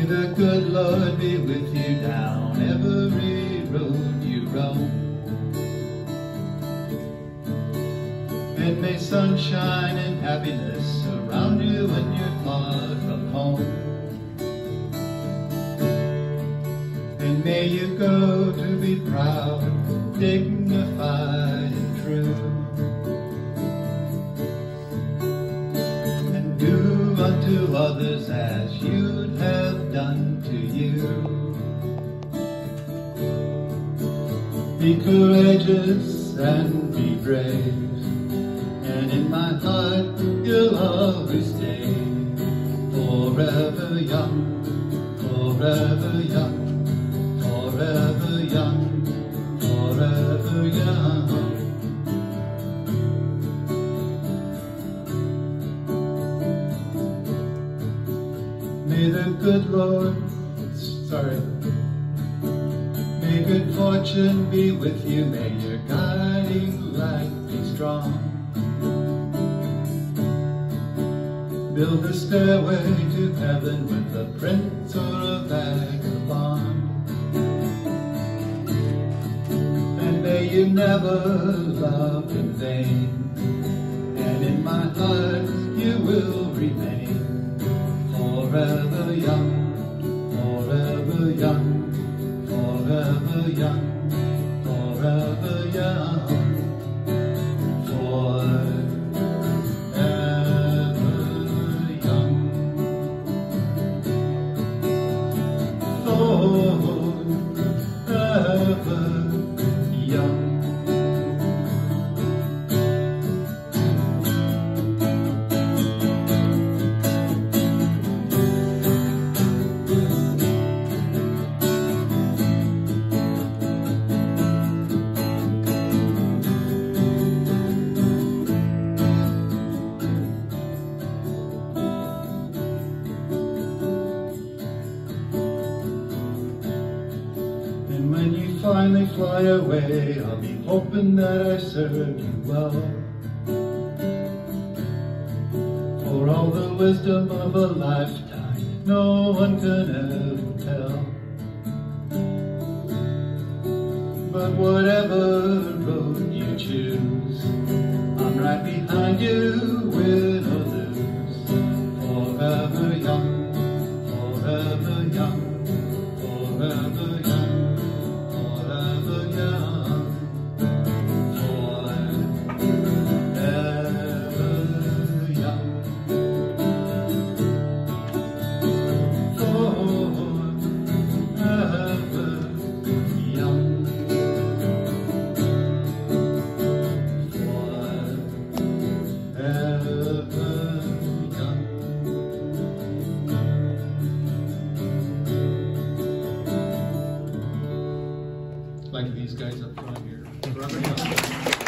the good Lord be with you down every road you roam. And may sunshine and happiness surround you when you're far from home. And may you go to be proud, dignified and true. And do unto others as you'd have done to you. Be courageous and be brave, and in my heart you'll always stay. Forever young, forever young, forever young, forever young. May the good Lord, may good fortune be with you, may your guiding light be strong. Build a stairway to heaven with a prince or a vagabond. And may you never love in vain, and in my heart you will remain. Forever young, forever young, forever young, forever young. And when you finally fly away, I'll be hoping that I served you well. For all the wisdom of a lifetime, no one can ever tell. But whatever road you choose, I'm right behind you, win or lose. Forever young, forever young, forever young. Like these guys up front here.